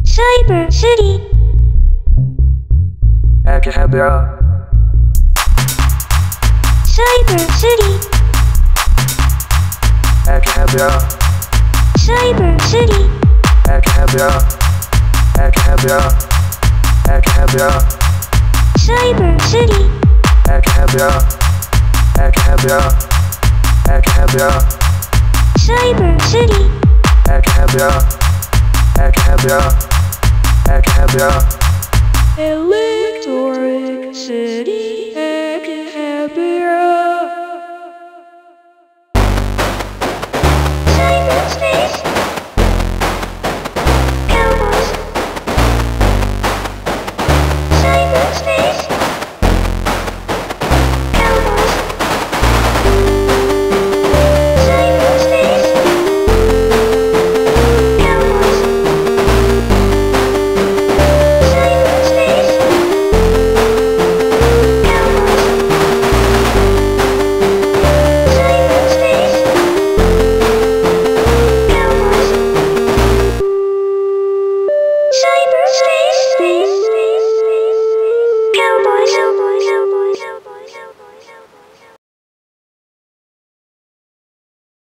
Cyber City. Acapella. Cyber City. Acapella. Cyber City. Acapella. Acapella. Acapella. Cyber City. Acapella. Acapella. Acapella. Cyber City. Acapella. Acapella. Acapella. Electric City. Acapella. Cyberspace. Cowboys. Cyberspace. Cowboys. Cyberspace. Cowboys. Cyberspace. Cyberspace. Cowboys.